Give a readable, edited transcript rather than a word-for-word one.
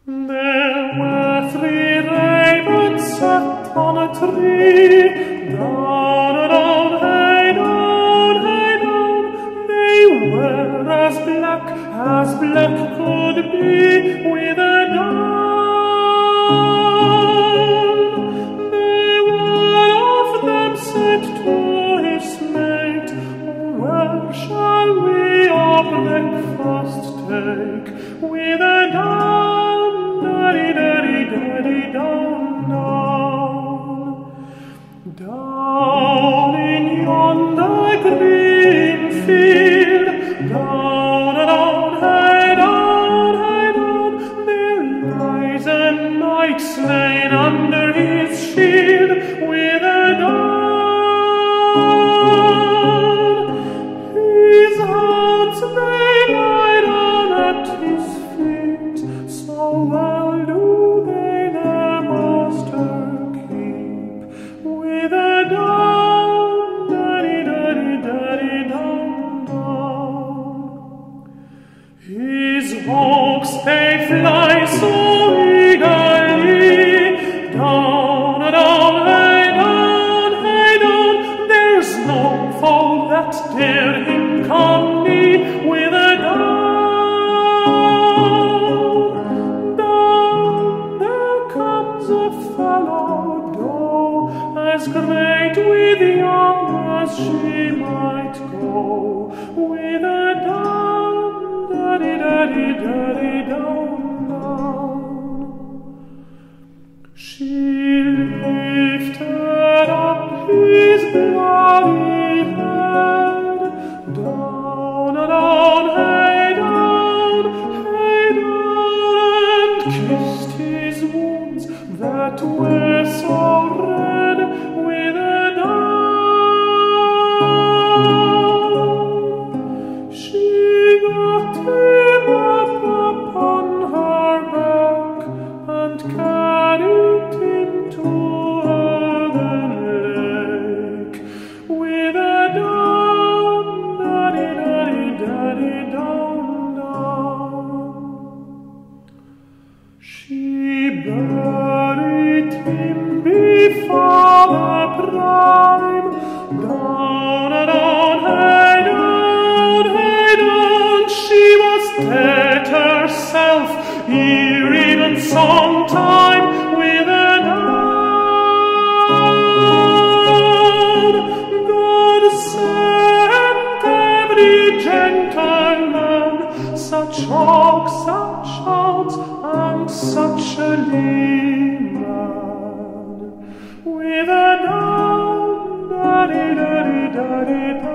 There were 3 ravens sat on a tree, down, down, hey down, hey down. They were as black could be, with a down. They one of them said to his mate, where shall we our breakfast take? With a down, daddy, daddy, daddy, down, down. Down in yonder green field, down, down, hey down, hey down. There lies a knight slain under his shield, with a down. His hands they lie down at his feet, so well do they their master keep, with a down, daddy, daddy, daddy, down, down. His hawks they fly so eagerly, down, down, hey down, hey down. There's no foe that dare him come near, with a down, down. There comes a fellow doe, as great with young as she might go, with a down, daddy, daddy, daddy, down, down. She lifted up his bloody head, down, down, hey down, and kissed his wounds that were so red, with a down. She got him up upon her back, and carried him to the lake, with a down, daddy, daddy, daddy, down, down. She buried him before the prime, down, down, hey down, hey down. She was dead herself ere even sometime, with a down. God send every gentleman such hawks, such hounds, and such a leman, with a down, daddy, daddy, daddy, daddy.